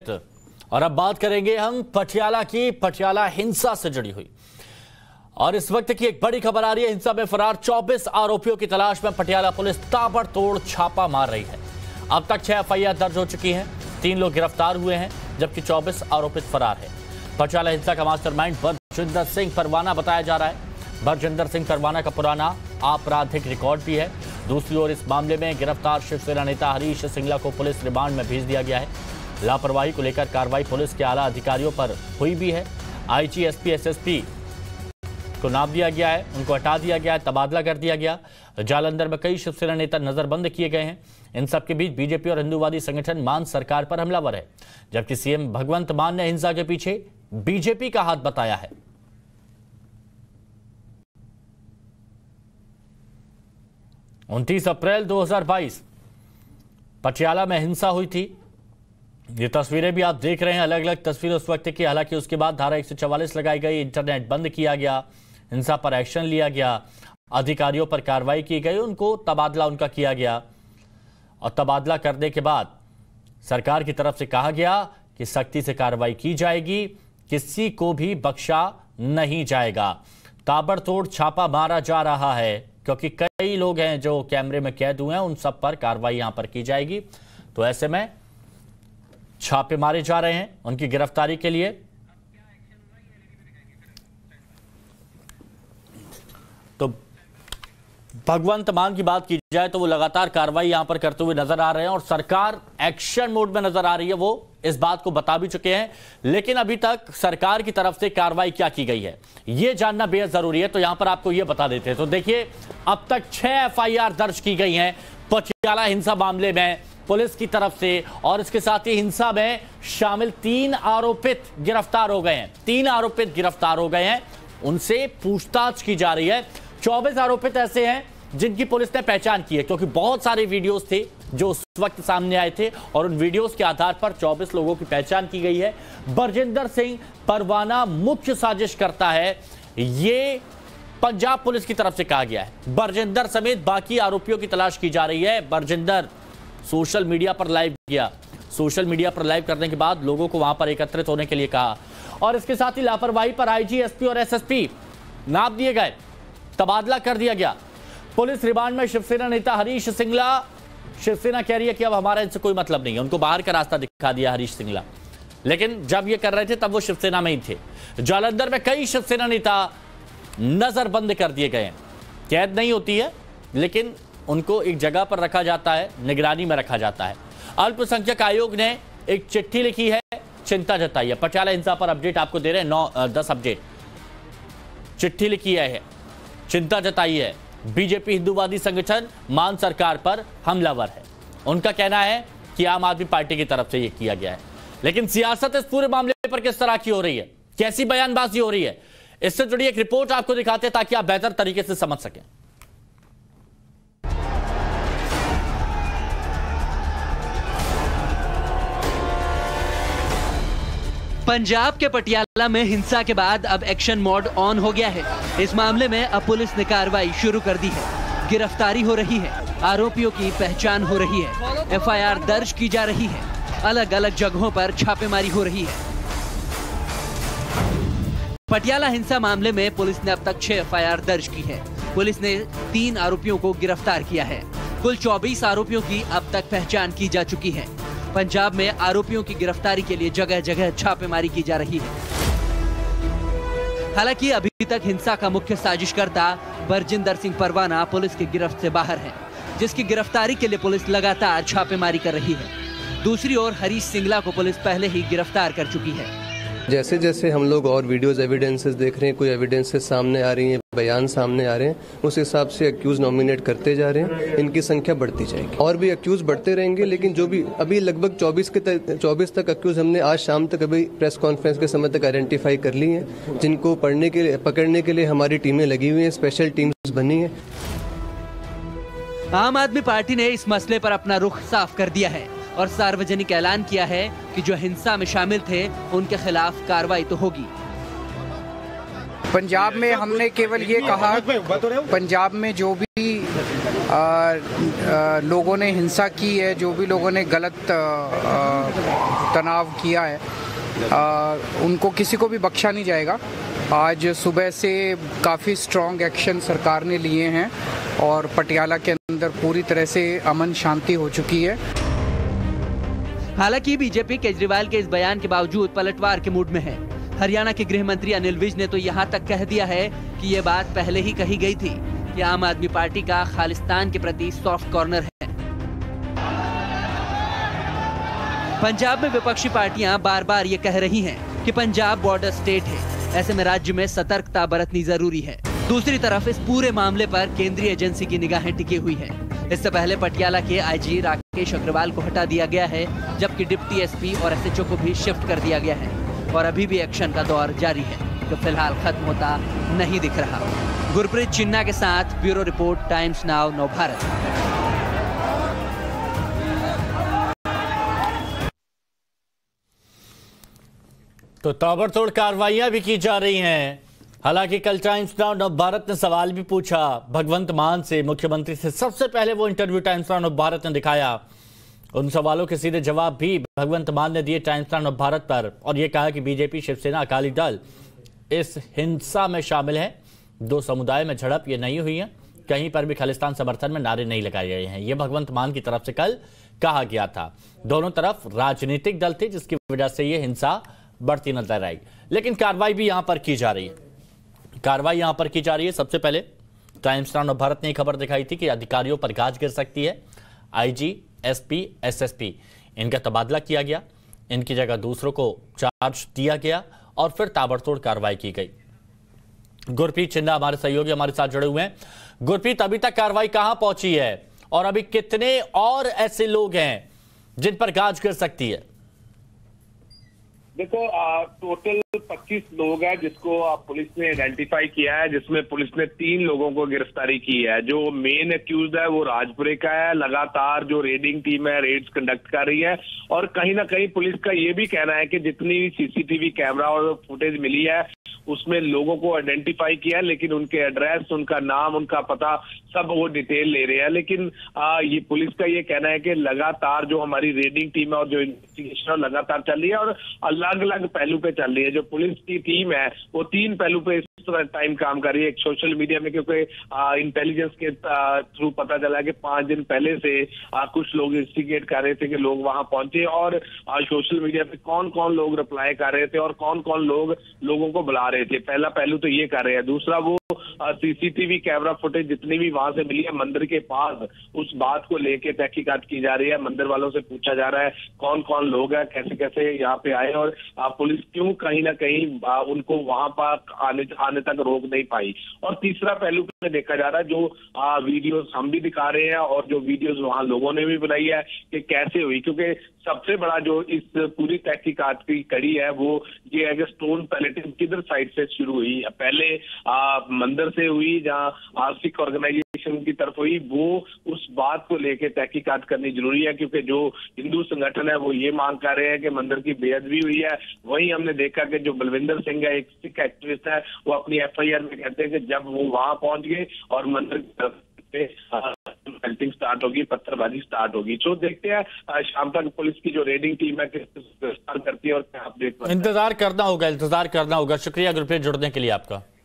आरोपित। और अब बात करेंगे हम पटियाला की, पटियाला हिंसा से जुड़ी हुई। और इस वक्त की एक बड़ी खबर आ रही है, हिंसा में फरार 24 आरोपियों की तलाश में पटियाला पुलिस ताबड़तोड़ छापा मार रही है। अब तक 6 एफआईआर दर्ज हो चुकी हैं, 3 लोग गिरफ्तार हुए हैं, जबकि 24 आरोपित फरार है। पटियाला हिंसा का मास्टरमाइंड बरजिंदर सिंह परवाना बताया जा रहा है। बरजिंदर सिंह परवाना का पुराना आपराधिक रिकॉर्ड भी है। दूसरी ओर इस मामले में गिरफ्तार शिवसेना नेता हरीश सिंगला को पुलिस रिमांड में भेज दिया गया है। लापरवाही को लेकर कार्रवाई पुलिस के आला अधिकारियों पर हुई भी है। आईजी, एसपी, एसएसपी को नाम दिया गया है, उनको हटा दिया गया है, तबादला कर दिया गया। जालंधर में कई शिवसेना नेता नजरबंद किए गए हैं। इन सबके बीच बीजेपी और हिंदूवादी संगठन मान सरकार पर हमलावर है, जबकि सीएम भगवंत मान ने हिंसा के पीछे बीजेपी का हाथ बताया है। उनतीस अप्रैल 2022 पटियाला में हिंसा हुई थी। ये तस्वीरें भी आप देख रहे हैं, अलग अलग तस्वीरें उस वक्त की। हालांकि उसके बाद धारा 144 लगाई गई, इंटरनेट बंद किया गया, हिंसा पर एक्शन लिया गया, अधिकारियों पर कार्रवाई की गई, उनको तबादला उनका किया गया। और तबादला करने के बाद सरकार की तरफ से कहा गया कि सख्ती से कार्रवाई की जाएगी, किसी को भी बख्शा नहीं जाएगा। ताबड़तोड़ छापा मारा जा रहा है, क्योंकि कई लोग हैं जो कैमरे में कैद हुए हैं, उन सब पर कार्रवाई यहां पर की जाएगी। तो ऐसे में छापे मारे जा रहे हैं उनकी गिरफ्तारी के लिए। तो भगवंत मान की बात की जाए तो वो लगातार कार्रवाई यहां पर करते हुए नजर आ रहे हैं और सरकार एक्शन मोड में नजर आ रही है। वो इस बात को बता भी चुके हैं, लेकिन अभी तक सरकार की तरफ से कार्रवाई क्या की गई है यह जानना बेहद जरूरी है। तो यहां पर आपको यह बता देते हैं। तो देखिए, अब तक 6 एफआईआर दर्ज की गई हैं पटियाला हिंसा मामले में पुलिस की तरफ से, और इसके साथ ही हिंसा में शामिल 3 आरोपित गिरफ्तार हो गए हैं। 3 आरोपित गिरफ्तार हो गए हैं, उनसे पूछताछ की जा रही है। 24 आरोपित ऐसे हैं जिनकी पुलिस ने पहचान की है, क्योंकि बहुत सारे वीडियोस थे जो उस वक्त सामने आए थे और उन वीडियोस के आधार पर 24 लोगों की पहचान की गई है। बरजिंदर सिंह परवाना मुख्य साजिश करता है, ये पंजाब पुलिस की तरफ से कहा गया है। बरजिंदर समेत बाकी आरोपियों की तलाश की जा रही है। बरजिंदर सोशल मीडिया पर लाइव किया, सोशल मीडिया पर लाइव करने के बाद लोगों को वहां पर एकत्रित होने के लिए कहा। और इसके साथ ही लापरवाही पर आईजी, एसपी और एसएसपी नाम दिए गए, तबादला कर दिया गया। पुलिस रिमांड में शिवसेना नेता हरीश सिंगला। शिवसेना कह रही है कि अब हमारा इनसे कोई मतलब नहीं है, उनको बाहर का रास्ता दिखा दिया हरीश सिंगला, लेकिन जब ये कर रहे थे तब वो शिवसेना में ही थे। जालंधर में कई शिवसेना नेता नजरबंद कर दिए गए हैं। कैद नहीं होती है, लेकिन उनको एक जगह पर रखा जाता है, निगरानी में रखा जाता है। अल्पसंख्यक आयोग ने एक चिट्ठी लिखी है, चिंता जताई है। पटियाला हिंसा पर अपडेट आपको दे रहे हैं, 9-10 अपडेट। चिट्ठी लिखी है, चिंता जताई है। बीजेपी हिंदूवादी संगठन मान सरकार पर हमलावर है। उनका कहना है कि आम आदमी पार्टी की तरफ से यह किया गया है। लेकिन सियासत इस पूरे मामले पर किस तरह की हो रही है, कैसी बयानबाजी हो रही है, इससे जुड़ी एक रिपोर्ट आपको दिखाते हैं ताकि आप बेहतर तरीके से समझ सकें। पंजाब के पटियाला में हिंसा के बाद अब एक्शन मोड ऑन हो गया है। इस मामले में अब पुलिस ने कार्रवाई शुरू कर दी है। गिरफ्तारी हो रही है, आरोपियों की पहचान हो रही है, एफआईआर दर्ज की जा रही है, अलग अलग जगहों पर छापेमारी हो रही है। पटियाला हिंसा मामले में पुलिस ने अब तक 6 एफआईआर दर्ज की है। पुलिस ने 3 आरोपियों को गिरफ्तार किया है। कुल 24 आरोपियों की अब तक पहचान की जा चुकी है। पंजाब में आरोपियों की गिरफ्तारी के लिए जगह जगह छापेमारी की जा रही है। हालांकि अभी तक हिंसा का मुख्य साजिशकर्ता बरजिंदर सिंह परवाना पुलिस की गिरफ्त से बाहर है, जिसकी गिरफ्तारी के लिए पुलिस लगातार छापेमारी कर रही है। दूसरी ओर हरीश सिंगला को पुलिस पहले ही गिरफ्तार कर चुकी है। जैसे जैसे हम लोग और वीडियोस एविडेंसेस देख रहे हैं, कोई एविडेंसेस सामने आ रही हैं, बयान सामने आ रहे हैं, उस हिसाब से अक्यूज नॉमिनेट करते जा रहे हैं। इनकी संख्या बढ़ती जाएगी और भी अक्यूज बढ़ते रहेंगे। लेकिन जो भी अभी लगभग 24 तक अक्यूज हमने आज शाम तक अभी प्रेस कॉन्फ्रेंस के समय तक आइडेंटिफाई कर ली हैं, जिनको पकड़ने के लिए हमारी टीमें लगी हुई हैं, स्पेशल टीम्स बनी है। आम आदमी पार्टी ने इस मसले पर अपना रुख साफ कर दिया है और सार्वजनिक ऐलान किया है कि जो हिंसा में शामिल थे उनके खिलाफ कार्रवाई तो होगी। पंजाब में हमने केवल ये कहा, पंजाब में जो भी लोगों ने हिंसा की है, जो भी लोगों ने गलत तनाव किया है, उनको किसी को भी बख्शा नहीं जाएगा। आज सुबह से काफ़ी स्ट्रॉन्ग एक्शन सरकार ने लिए हैं और पटियाला के अंदर पूरी तरह से अमन शांति हो चुकी है। हालांकि बीजेपी केजरीवाल के इस बयान के बावजूद पलटवार के मूड में है। हरियाणा के गृह मंत्री अनिल विज ने तो यहां तक कह दिया है कि ये बात पहले ही कही गई थी कि आम आदमी पार्टी का खालिस्तान के प्रति सॉफ्ट कॉर्नर है। पंजाब में विपक्षी पार्टियां बार बार ये कह रही हैं कि पंजाब बॉर्डर स्टेट है, ऐसे में राज्य में सतर्कता बरतनी जरूरी है। दूसरी तरफ इस पूरे मामले पर केंद्रीय एजेंसी की निगाहें टिकी हुई है। इससे पहले पटियाला के आईजी राकेश अग्रवाल को हटा दिया गया है, जबकि डिप्टी एसपी और एसएचओ को भी शिफ्ट कर दिया गया है और अभी भी एक्शन का दौर जारी है, जो फिलहाल खत्म होता नहीं दिख रहा। गुरप्रीत चिन्ना के साथ bureau report, Times Now, Navbharat. तो ताबड़तोड़ कार्रवाइयां भी की जा रही हैं। हालांकि कल टाइम्स नाउ नवभारत ने सवाल भी पूछा भगवंत मान से, मुख्यमंत्री से। सबसे पहले वो इंटरव्यू टाइम्स नाउ नवभारत ने दिखाया। उन सवालों के सीधे जवाब भी भगवंत मान ने दिए टाइम्स नाउ नवभारत पर, और ये कहा कि बीजेपी, शिवसेना, अकाली दल इस हिंसा में शामिल है। दो समुदाय में झड़प ये नहीं हुई है, कहीं पर भी खालिस्तान समर्थन में नारे नहीं लगाए गए हैं। ये भगवंत मान की तरफ से कल कहा गया था। दोनों तरफ राजनीतिक दल थे, जिसकी वजह से ये हिंसा बढ़ती नजर आई। लेकिन कार्रवाई भी यहां पर की जा रही है। कार्रवाई यहां पर की जा रही है। सबसे पहले टाइम्स नाउ नवभारत ने खबर दिखाई थी कि अधिकारियों पर गाज गिर सकती है। आईजी, एसपी, एसएसपी इनका तबादला किया गया, इनकी जगह दूसरों को चार्ज दिया गया और फिर ताबड़तोड़ कार्रवाई की गई। गुरप्रीत चिन्ना हमारे सहयोगी हमारे साथ जुड़े हुए हैं। गुरप्रीत, अभी तक कार्रवाई कहां पहुंची है और अभी कितने और ऐसे लोग हैं जिन पर गाज गिर सकती है? देखो, टोटल 25 लोग हैं जिसको पुलिस ने आइडेंटिफाई किया है, जिसमें पुलिस ने 3 लोगों को गिरफ्तारी की है। जो मेन एक्यूज है वो राजपुरे का है। लगातार जो रेडिंग टीम है रेड्स कंडक्ट कर रही है, और कहीं ना कहीं पुलिस का ये भी कहना है कि जितनी सीसीटीवी कैमरा और फुटेज मिली है उसमें लोगों को आइडेंटिफाई किया, लेकिन उनके एड्रेस, उनका नाम, उनका पता सब वो डिटेल ले रहे हैं। लेकिन ये पुलिस का ये कहना है कि लगातार जो हमारी रेडिंग टीम है और जो इन्वेस्टिगेशन लगातार चल रही है और अलग अलग पहलू पे चल रही है। जो पुलिस की टीम है वो 3 पहलू पे टाइम काम कर रही है। एक सोशल मीडिया में, क्योंकि इंटेलिजेंस के थ्रू पता चला कि 5 दिन पहले से कुछ लोग इंस्टिगेट कर रहे थे कि लोग वहां पहुंचे, और सोशल मीडिया पे कौन कौन लोग रिप्लाई कर रहे थे और कौन कौन लोग लोगों को बुला रहे थे। पहला पहलू तो ये कर रहे हैं। दूसरा, वो सीसीटीवी कैमरा फुटेज जितनी भी वहां से मिली है मंदिर के पास, उस बात को लेके तहकीकात की जा रही है। मंदिर वालों से पूछा जा रहा है कौन कौन लोग हैं, कैसे कैसे यहाँ पे आए, और पुलिस क्यों कहीं ना कहीं उनको वहां पर आने तक रोक नहीं पाई। और तीसरा पहलू में देखा जा रहा है, जो वीडियोस हम भी दिखा रहे हैं और जो वीडियोस वहां लोगों ने भी बनाई है कि कैसे हुई। क्योंकि सबसे बड़ा जो इस पूरी तहकीकात की कड़ी है वो ये है कि स्टोन पैलेटिंग किधर साइड से शुरू हुई। पहले मंदिर से हुई, जहां सिख ऑर्गेनाइजेशन की तरफ हुई, वो उस बात को लेके तहकीकात करनी जरूरी है। क्योंकि जो हिंदू संगठन है वो ये मांग कर रहे हैं कि मंदिर की बेअदबी हुई है। वहीं हमने देखा कि जो बलविंदर सिंह है, एक सिख एक्टिविस्ट है, वो अपनी एफआईआर में कहते हैं कि जब वो वहां पहुंच गए और मंदिर पे स्टार्ट होगी, पत्थरबाजी स्टार्ट होगी। तो देखते हैं शाम तक पुलिस की जो रेडिंग टीम है गिरफ्तार करती है और क्या अपडेट। इंतजार करना होगा। शुक्रिया गुरप्रीत, जुड़ने के लिए आपका।